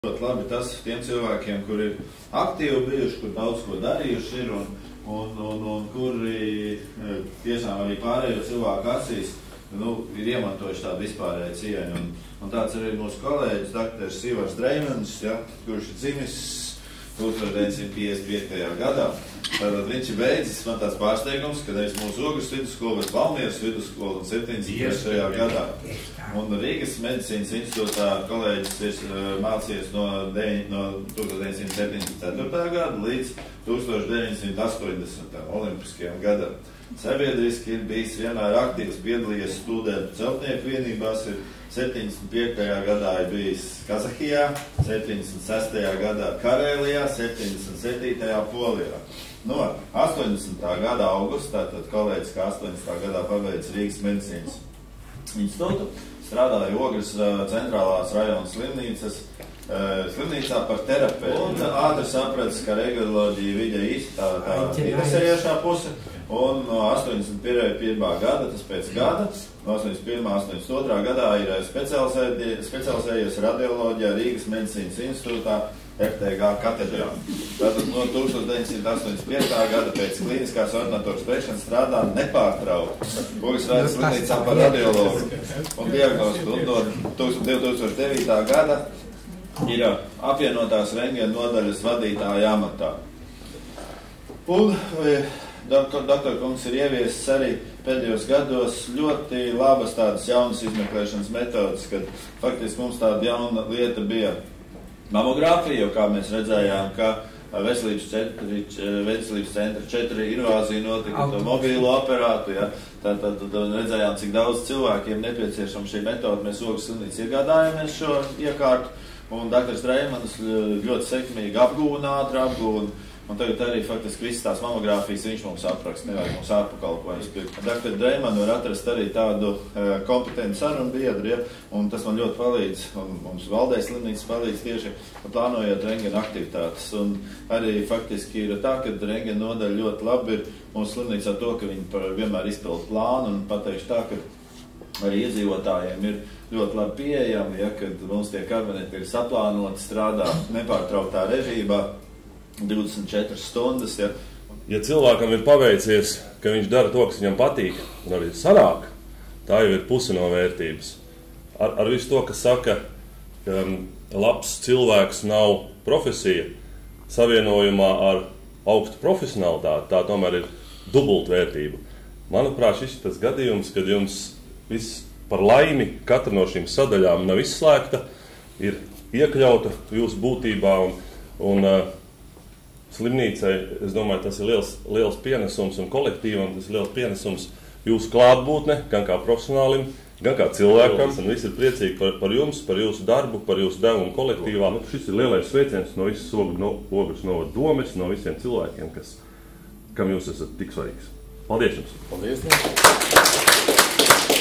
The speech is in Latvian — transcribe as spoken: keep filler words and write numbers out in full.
Ļoti labi tas tiem cilvēkiem, kuri ir aktīvi bijuši, kur daudz ko darījuši ir un, un, un, un kuri tiešām arī pārējo cilvēku acīs nu, ir iemantojuši tādu vispārēju cieņu. Un, un tāds arī mūsu kolēģis, doktors Ivars Dreimans, ja, kurš ir dzimis tūkstoš deviņsimt piecdesmit piektajā gadā. Tātad viņš ir beidzis, man tāds pārsteigums, ka nevis mūsu Ogres vidusskolu, bet Valmieras vidusskolu un septiņdesmit trešajā gadā. Un Rīgas medicīnas institūtā kolēģis ir mācījies no, no tūkstoš deviņsimt septiņdesmit ceturtā gada līdz tūkstoš deviņsimt astoņdesmitajam olimpiskajam gadam. Sabiedriski ir bijis vienmēr aktīvs, piedalījies studentu celtnieku vienībās, ir septiņdesmit piektajā gadā ir bijis Kazahijā, septiņdesmit sestajā gadā Karēlijā, septiņdesmit septītajā Polijā. No astoņdesmitā gada augustā, tad kolēģis, kā astoņdesmitā gadā pabeidz Rīgas medicīnas institūtu, strādāja Ogres centrālās rajona slimnīcas, slimnīcā par terapeitu. Un ātri sapratis, ka radioloģija viņa īsti tā, tā interesējošā puse. Un no astoņdesmit pirmā gada, tas pēc gada, no astoņdesmit pirmā astoņdesmit otrā gadā ir specializējies radioloģijā Rīgas medicīnas institūtā F T G katedrā. Tātad no tūkstoš deviņsimt astoņdesmit piektajā gada pēc klīniskās ordinatoras beigšanas strādā nepārtraukti Ogres Raitas slimnīcā par radiologu un diagnostiku. Un no divi tūkstoši devītā gada ir apvienotās rentgena nodaļas vadītāja amatā. Un doktor, doktor kungs ir ieviesis arī pēdējos gados ļoti labas tādas jaunas izmeklēšanas metodas, kad faktiski mums tāda jauna lieta bija mamogrāfija, jo kā mēs redzējām, ka veselības centri, veselības centri četri invāzija notika to mobīlo aparātu, ja, tad, tad, tad redzējām, cik daudz cilvēkiem nepieciešama šī metoda. Mēs Ogres slimnīcā iegādājāmies šo iekārtu, un doktors Dreimans ļoti sekmīgi apgūna, ātri apgūna. Un tagad arī faktiski visas tās mamogrāfijas viņš mums apraksta, nevajag mums ārpakalpojums pirkt. doktoru Dreimanu var atrast arī tādu e, kompetentu sarunu biedru, ja, un tas man ļoti palīdz, un mums Valdējas slimnīcas palīdz tieši plānojot rentgena aktivitātes. Un arī faktiski ir tā, ka rentgena nodaļa ļoti labi ir mūsu slimnīcā to, ka viņi par, vienmēr izpild plānu, un pateikšu tā, ka arī iedzīvotājiem ir ļoti labi pieejami, ja, kad mums tie kabineti ir saplānoti, strādā nepārtrauktā režībā, divdesmit četras stundas, ja. Ja cilvēkam ir paveicies, ka viņš dara to, kas viņam patīk, un arī sanāk, tā jau ir puse no vērtības. Ar, ar visu to, kas saka, ka labs cilvēks nav profesija, savienojumā ar augstu profesionalitāti, tā tomēr ir dubultvērtība. Manuprāt, šis ir tas gadījums, kad jums viss par laimi katra no šīm sadaļām nav izslēgta, ir iekļauta jūsu būtībā un, un slimnīcai, es domāju, tas ir liels, liels pienesums un kolektīvam, tas ir liels pienesums jūsu klātbūtne, gan kā profesionālim, gan kā cilvēkam, un visi ir priecīgi par, par jums, par jūsu darbu, par jūsu devumu kolektīvā. Šis ir lielais sveiciens no visas Ogres novada domes, no visiem cilvēkiem, kas, kam jūs esat tik svarīgs. Paldies jums! Paldies!